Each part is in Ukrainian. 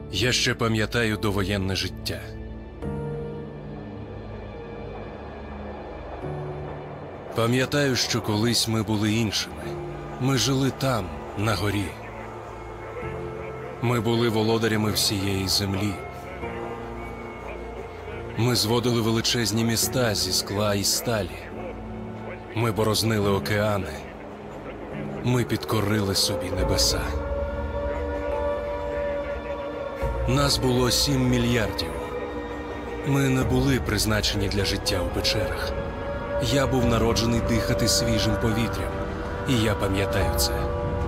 Я ще пам'ятаю довоєнне життя. Пам'ятаю, що колись ми були іншими. Ми жили там, на горі. Ми були володарями всієї землі. Ми зводили величезні міста зі скла і сталі. Ми борознили океани. Ми підкорили собі небеса. Нас було 7 мільярдів. Ми не були призначені для життя у печерах. Я був народжений дихати свіжим повітрям, і я пам'ятаю це.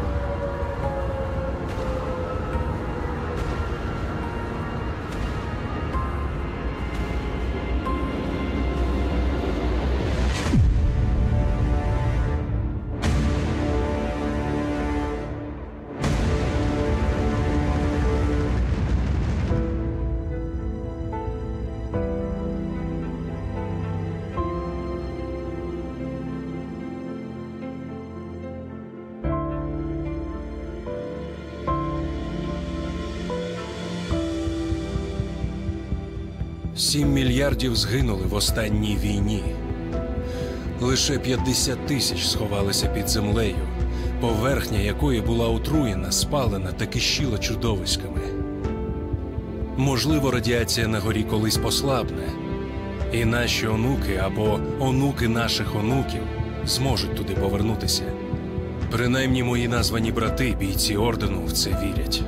Сім мільярдів згинули в останній війні. Лише 50 тисяч сховалися під землею, поверхня якої була отруєна, спалена та кишіла чудовиськами. Можливо, радіація на горі колись послабне, і наші онуки або онуки наших онуків зможуть туди повернутися. Принаймні мої названі брати, бійці ордену, в це вірять.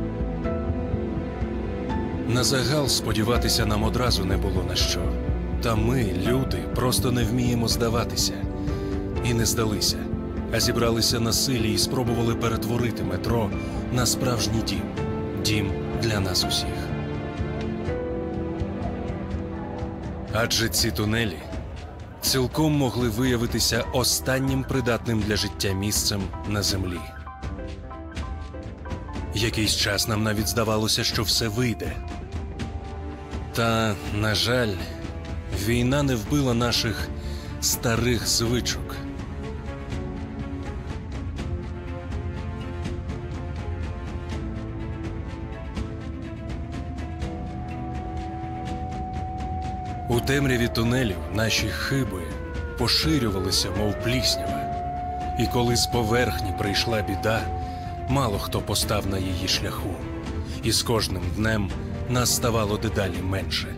Назагал сподіватися нам одразу не було на що. Та ми, люди, просто не вміємо здаватися. І не здалися, а зібралися на силі і спробували перетворити метро на справжній дім. Дім для нас усіх. Адже ці тунелі цілком могли виявитися останнім придатним для життя місцем на землі. Якийсь час нам навіть здавалося, що все вийде. Та, на жаль, війна не вбила наших старих звичок. У темряві тунелів наші хиби поширювалися, мов пліснява. І коли з поверхні прийшла біда, мало хто постав на її шляху. І з кожним днем нас ставало дедалі менше.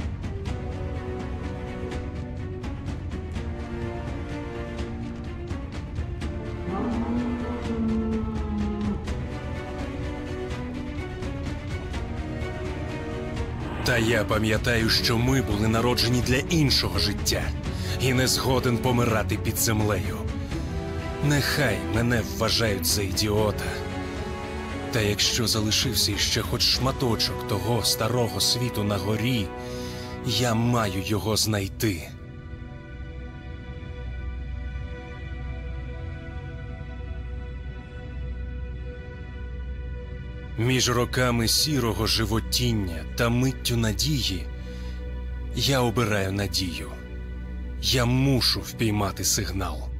Та я пам'ятаю, що ми були народжені для іншого життя і не згоден помирати під землею. Нехай мене вважають за ідіота. Та якщо залишився іще хоч шматочок того старого світу на горі, я маю його знайти. Між роками сірого животіння та миттю надії я обираю надію. Я мушу впіймати сигнал.